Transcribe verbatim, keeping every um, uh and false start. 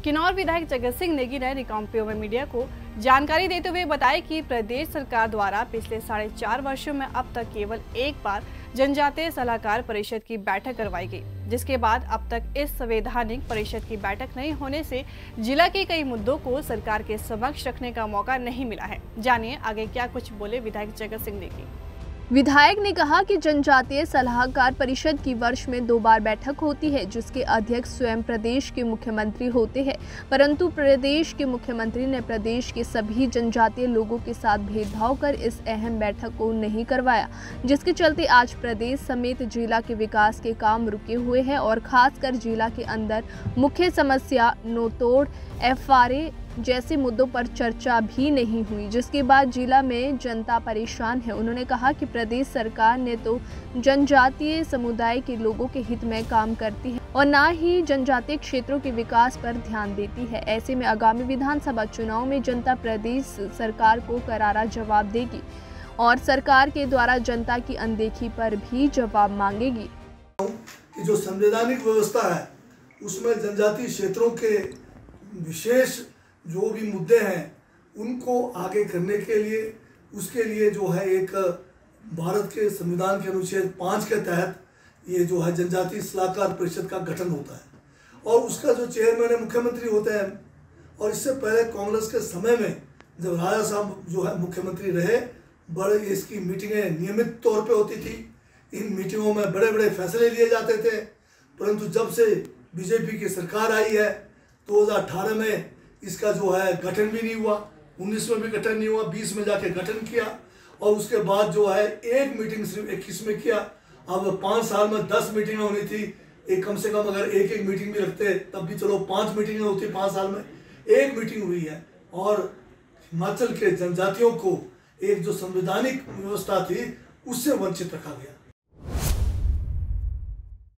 किन्नौर विधायक जगत सिंह नेगी ने रिकांगपिओ में मीडिया को जानकारी देते हुए बताया कि प्रदेश सरकार द्वारा पिछले साढ़े चार वर्षों में अब तक केवल एक बार जनजातीय सलाहकार परिषद की बैठक करवाई गई, जिसके बाद अब तक इस संवैधानिक परिषद की बैठक नहीं होने से जिला के कई मुद्दों को सरकार के समक्ष रखने का मौका नहीं मिला है। जानिए आगे क्या कुछ बोले विधायक जगत सिंह नेगी। विधायक ने कहा कि जनजातीय सलाहकार परिषद की वर्ष में दो बार बैठक होती है, जिसके अध्यक्ष स्वयं प्रदेश के मुख्यमंत्री होते हैं, परंतु प्रदेश के मुख्यमंत्री ने प्रदेश के सभी जनजातीय लोगों के साथ भेदभाव कर इस अहम बैठक को नहीं करवाया, जिसके चलते आज प्रदेश समेत जिला के विकास के काम रुके हुए हैं और खासकर जिला के अंदर मुख्य समस्या नोतोड़ एफ आर ए जैसे मुद्दों पर चर्चा भी नहीं हुई, जिसके बाद जिला में जनता परेशान है। उन्होंने कहा कि प्रदेश सरकार ने तो जनजातीय समुदाय के लोगों के हित में काम करती है और न ही जनजातीय क्षेत्रों के विकास पर ध्यान देती है। ऐसे में आगामी विधानसभा चुनाव में जनता प्रदेश सरकार को करारा जवाब देगी और सरकार के द्वारा जनता की अनदेखी पर भी जवाब मांगेगी। जो संवैधानिक व्यवस्था है उसमें जनजातीय क्षेत्रों के विशेष जो भी मुद्दे हैं उनको आगे करने के लिए उसके लिए जो है एक भारत के संविधान के अनुच्छेद पाँच के तहत ये जो है जनजातीय सलाहकार परिषद का गठन होता है और उसका जो चेयरमैन है मुख्यमंत्री होते हैं। और इससे पहले कांग्रेस के समय में जब राजा साहब जो है मुख्यमंत्री रहे, बड़े इसकी मीटिंगें नियमित तौर पे होती थी। इन मीटिंगों में बड़े बड़े फैसले लिए जाते थे, परंतु जब से बीजेपी की सरकार आई है दो हज़ार अठारह में इसका जो है गठन भी नहीं हुआ, उन्नीस में भी गठन नहीं हुआ, बीस में जाके गठन किया और उसके बाद जो है एक मीटिंग सिर्फ इक्कीस में किया। अब पाँच साल में दस मीटिंगें होनी थी, एक कम से कम अगर एक एक मीटिंग भी रखते तब भी चलो पांच मीटिंगें होती, पाँच साल में एक मीटिंग हुई है। और हिमाचल के जनजातियों को एक जो संवैधानिक व्यवस्था थी उससे वंचित रखा गया।